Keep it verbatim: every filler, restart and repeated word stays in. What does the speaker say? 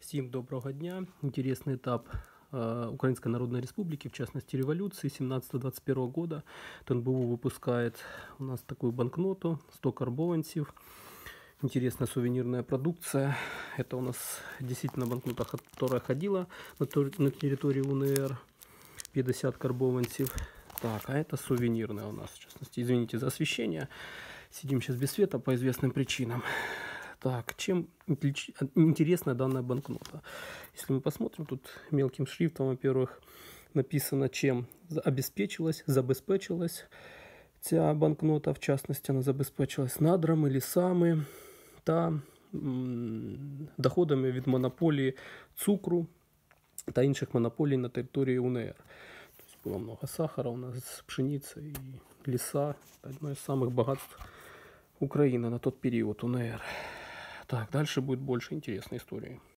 Всем доброго дня. Интересный этап э, Украинской Народной Республики, в частности революции семнадцатого двадцать первого года. ТНБУ выпускает у нас такую банкноту, сто карбованцев. Интересная сувенирная продукция. Это у нас действительно банкнота, которая ходила на, на территории УНР. пятьдесят карбованцев. Так, а это сувенирная у нас, в частности. Извините за освещение. Сидим сейчас без света по известным причинам. Так, чем интересна данная банкнота? Если мы посмотрим, тут мелким шрифтом, во-первых, написано, чем обеспечилась, забезпечилась ця банкнота, в частности, она забезпечилась надрами, лісами та м, доходами від монополії цукру та інших монополій на території УНР. Было много сахара, у нас пшеница и леса. Одно из самых богатств Украины на тот период, УНР. Так, дальше будет больше интересной истории.